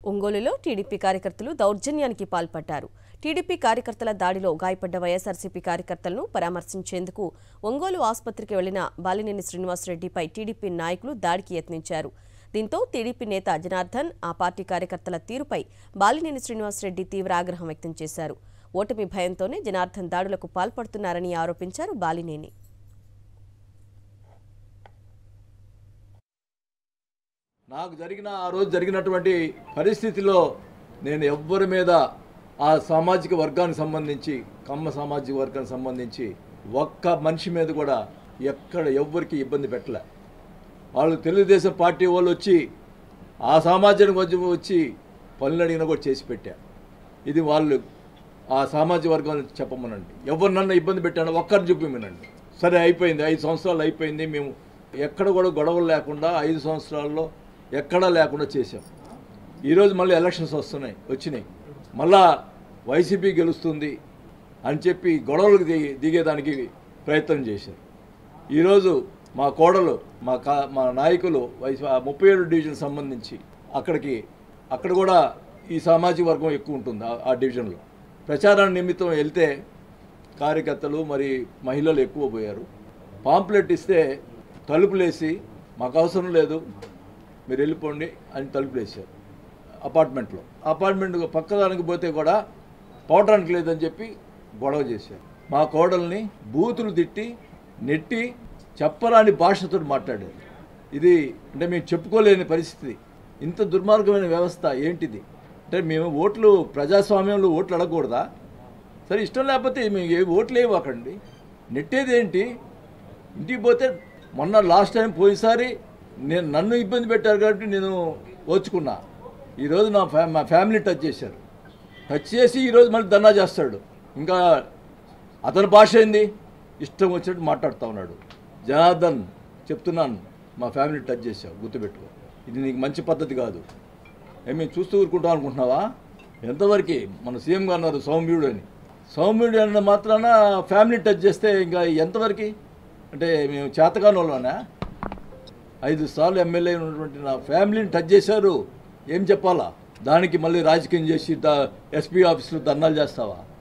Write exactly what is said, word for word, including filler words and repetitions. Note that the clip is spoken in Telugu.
ఒంగోలులో టీడీపీ కార్యకర్తలు దౌర్జన్యానికి పాల్పడ్డారు. టీడీపీ కార్యకర్తల దాడిలో గాయపడ్డ వైఎస్ఆర్సీపీ కార్యకర్తలను పరామర్శించేందుకు ఒంగోలు ఆసుపత్రికి వెళ్లిన బాలినేని శ్రీనివాసరెడ్డిపై టీడీపీ నాయకులు దాడికి యత్నించారు. దీంతో టీడీపీ నేత జనార్దన్, ఆ పార్టీ కార్యకర్తల తీరుపై బాలినేని శ్రీనివాసరెడ్డి తీవ్ర ఆగ్రహం వ్యక్తం చేశారు. ఓటమి భయంతోనే జనార్దన్ దాడులకు పాల్పడుతున్నారని ఆరోపించారు బాలినేని. నాకు జరిగిన ఆ రోజు జరిగినటువంటి పరిస్థితిలో నేను ఎవ్వరి మీద ఆ సామాజిక వర్గానికి సంబంధించి కమ్మ సామాజిక వర్గానికి సంబంధించి ఒక్క మనిషి మీద కూడా ఎక్కడ ఎవ్వరికి ఇబ్బంది పెట్టలే. వాళ్ళు తెలుగుదేశం పార్టీ వాళ్ళు వచ్చి ఆ సామాజిక వర్గం వచ్చి పనులు అడిగినా కూడా చేసి పెట్టా. ఇది వాళ్ళు ఆ సామాజిక వర్గాన్ని చెప్పమనండి. ఎవరు నన్ను ఇబ్బంది పెట్టానో ఒక్కరిని చూపిమనండి. సరే అయిపోయింది, ఐదు సంవత్సరాలు అయిపోయింది, మేము ఎక్కడ కూడా గొడవలు లేకుండా ఐదు సంవత్సరాల్లో ఎక్కడా లేకుండా చేశాం. ఈరోజు మళ్ళీ ఎలక్షన్స్ వస్తున్నాయి వచ్చినాయి మళ్ళా వైసీపీ గెలుస్తుంది అని చెప్పి గొడవలకు దిగి దిగేదానికి ప్రయత్నం చేశారు. ఈరోజు మా కోడలు మా కా మా నాయకులు వైసీ ముప్పై ఏడు డివిజన్ సంబంధించి అక్కడికి అక్కడ కూడా ఈ సామాజిక వర్గం ఎక్కువ ఉంటుంది. ఆ డివిజన్లో ప్రచారాన్ని నిమిత్తం వెళ్తే కార్యకర్తలు మరి మహిళలు ఎక్కువ పోయారు. పాంప్లెట్ ఇస్తే తలుపులేసి మాకు అవసరం లేదు మీరు వెళ్ళిపోండి అని తలుపులేసారు. అపార్ట్మెంట్లో అపార్ట్మెంట్ పక్కదానికి పోతే కూడా పోవటానికి లేదని చెప్పి గొడవ చేశారు. మా కోడల్ని బూతులు తిట్టి నెట్టి చెప్పరాని భాషతో మాట్లాడారు. ఇది అంటే మేము చెప్పుకోలేని పరిస్థితి. ఇంత దుర్మార్గమైన వ్యవస్థ ఏంటిది? అంటే మేము ఓట్లు ప్రజాస్వామ్యంలో ఓట్లు అడగకూడదా? సరే ఇష్టం లేకపోతే మేము ఏ ఓట్లు ఇవ్వకండి. నెట్టేది ఏంటి? ఇంటికి పోతే మొన్న లాస్ట్ టైం పోయినసారి నేను నన్ను ఇబ్బంది పెట్టారు కాబట్టి నేను ఓచుకున్నా. ఈరోజు నా ఫ్యా మా ఫ్యామిలీ టచ్ చేశారు. టచ్ చేసి ఈరోజు మళ్ళీ ధర్నా చేస్తాడు. ఇంకా అతని భాష ఏంది? ఇష్టం వచ్చినట్టు మాట్లాడుతూ ఉన్నాడు. జనార్దన్ చెప్తున్నాను, మా ఫ్యామిలీ టచ్ చేశావు, గుర్తుపెట్టుకో. ఇది నీకు మంచి పద్ధతి కాదు. ఏమి చూస్తూ ఊరుకుంటాం అనుకుంటున్నావా? ఎంతవరకు మన సీఎం గారు అన్నారు సౌమ్యుడు అని. సౌమ్యుడు అన్న మాత్రాన ఫ్యామిలీ టచ్ చేస్తే ఇంకా ఎంతవరకు? అంటే మేము చేతకాని వాళ్ళనా? ఐదు సార్లు ఎమ్మెల్యే ఉన్నటువంటి నా ఫ్యామిలీని టచ్ చేశారు, ఏం చెప్పాలా? దానికి మళ్ళీ రాజకీయం చేసి ద ఎస్పీ ఆఫీసులో ధర్నాలు చేస్తావా?